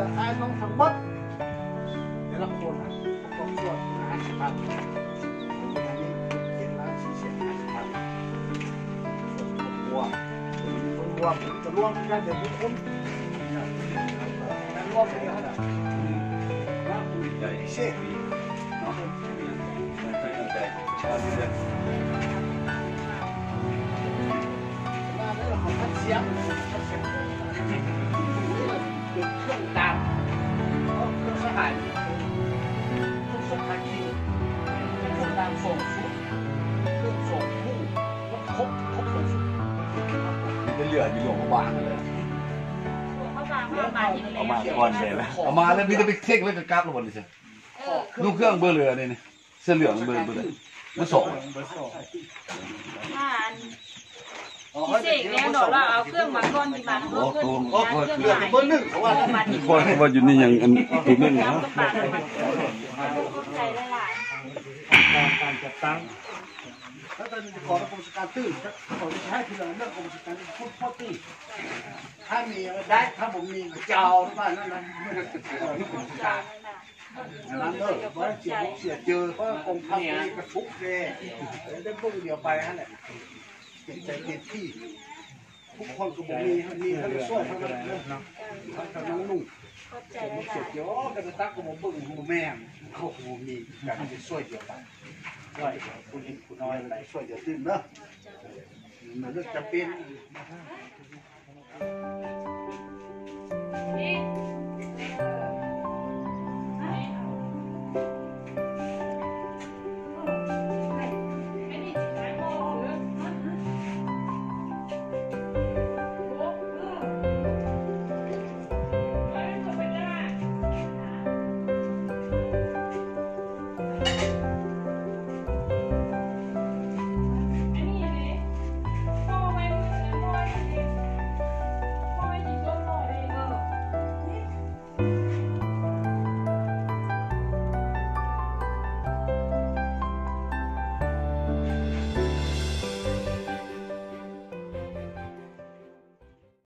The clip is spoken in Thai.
ไอ้น้องทั้งหมดเดี๋ยวเราโอนนะต้องตรวจ50,000อันนี้7,450,000รวมผมจะรวมกันเดี๋ยวทุกคนรวมกันนะว่าคุยใจเช่เนาะใจชอบเลยมาแล้วเราพัดเสียงเครื่องตามเครื่องสหายเครื่องส่งทักทีเครื่องตามส่งสุดเครื่องส่งผู้ครบส่งสุดจะเหลืออยู่หลวงพระบางเลยเอามาก่อนเลยนะเอามาแล้วมีแต่ไปเช็คแล้วก็กราฟลงบนเลยใช่ลูกเครื่องเบอร์เรือนี่เสื้อเหลืองเบอร์เลยเบอร์ 2 พิเศษแล้วเนาะเราเอาเครื่องมาก้อนที่บ้านเอาเครื่องเบอร์ 1เพราะว่าคนว่าอยู่นี่ยังอันถูกนึ่งนะการจัดตั้งถ้าจะขอกรมการตื้นขอจะให้ทีหลังเรื่องกรมการพูดพ่อตื้นถ้ามีได้ถ้าผมมีเจ้าที่บ้านนั่นนะนั่นเลยเพราะเสียเจอเพราะกรมทัพนี่กระทุกเลยได้พวกเดียวไปฮะเนี่ยเก็บใจเก็บที่ทุกคนก็บอกมีทั้งช่วยทั้งน้องนุ่งเสียเยอะกันตั้งก็บอกบึ้งบอกแม่เขาคงมีการจะช่วยเดียวกันช่วยคุณยิ่งคุณน้อยอะไรช่วยเดียวตื้นเนาะมันเรื่องจะเป็น